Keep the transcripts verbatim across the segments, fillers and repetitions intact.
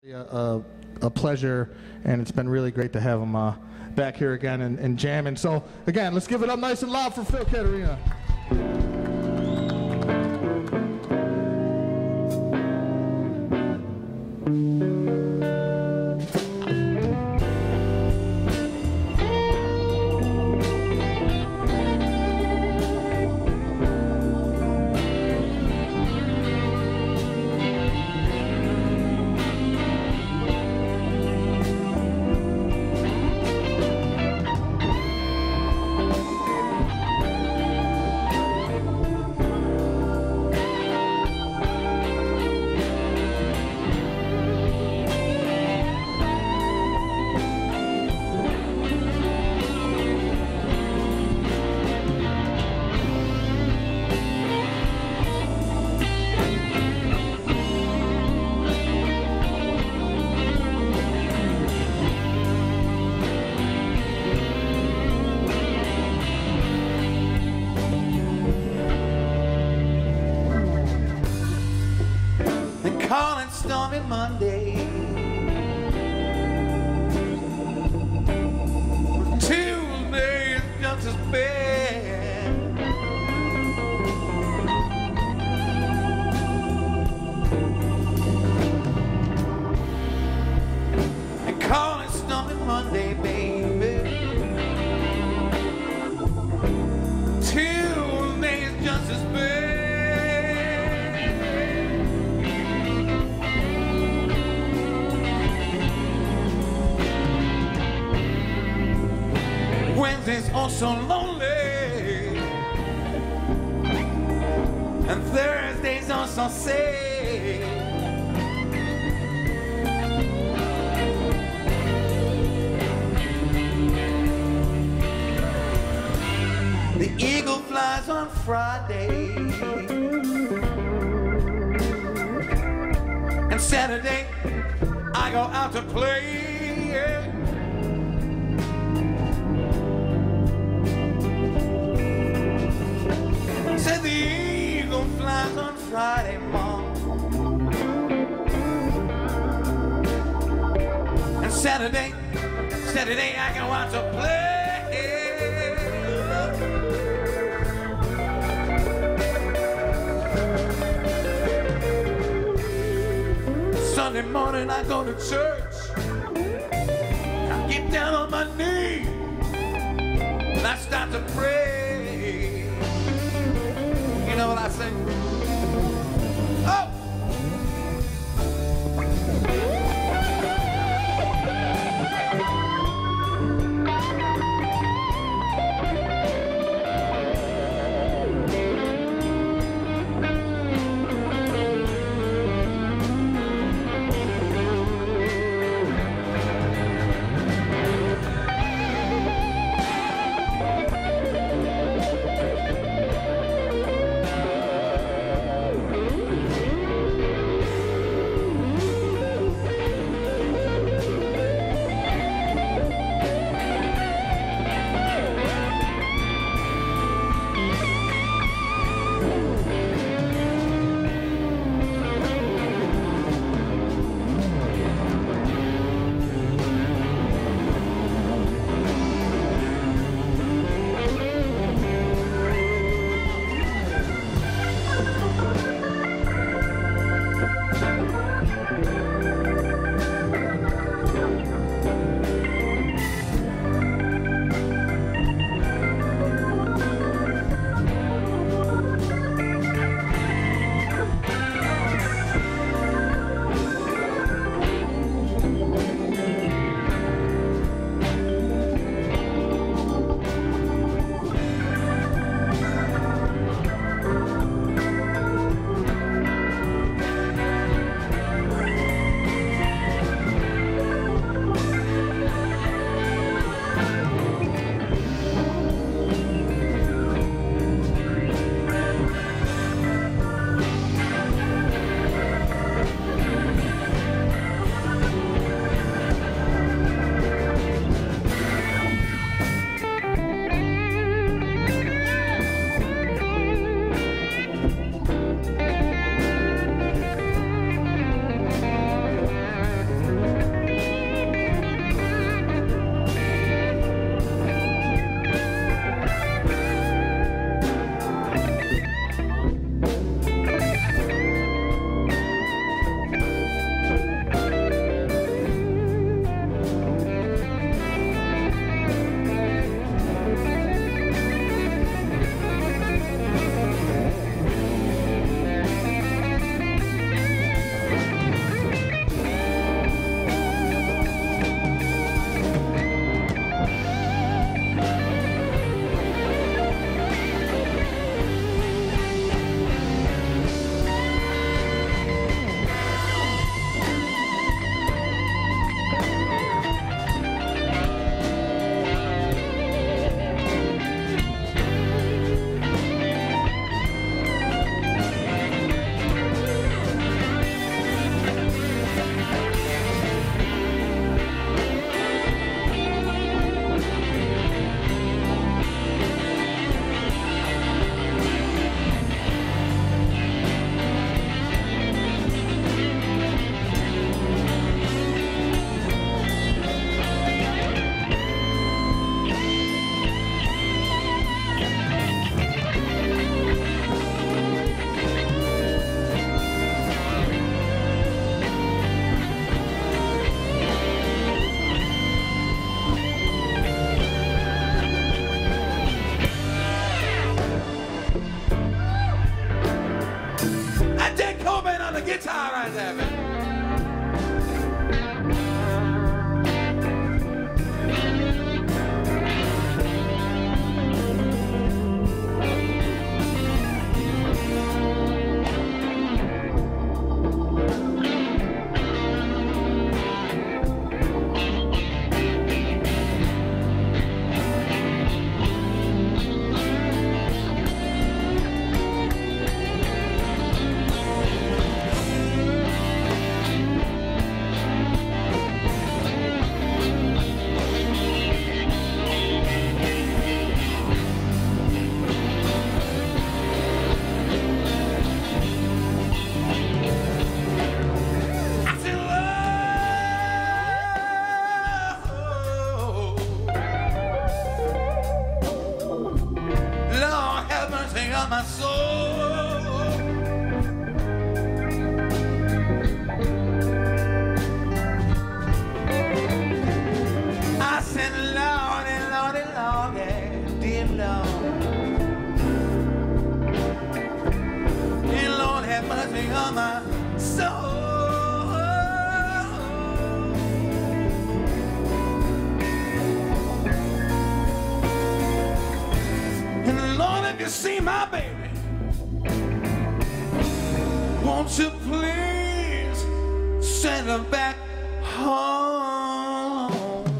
A, a, a pleasure, and it's been really great to have him uh, back here again and, and jamming. So again, let's give it up nice and loud for Phil Caterina. Call it Stormy Monday. Tuesday is just as bad. And call it Stormy Monday, baby. Tuesday is just as bad. Wednesday's oh so lonely, and Thursday's oh so sad. The eagle flies on Friday, and Saturday I go out to play. Said the eagle flies on Friday morning, and Saturday, Saturday I go out to play. Sunday morning I go to church, I get down on my knee, and I start to pray. You know what I say? Oh! guitar right there, man. My soul, I said, Lordy, Lordy, Lordy, dear Lord, dear Lord, have mercy on my soul. And Lord, if you see my baby, won't you please send her back home?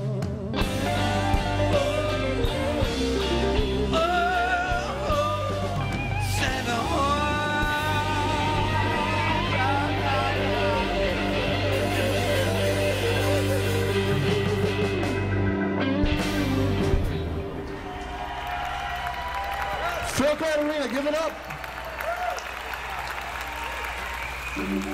Oh, oh, send her Phil Caterina, give it up.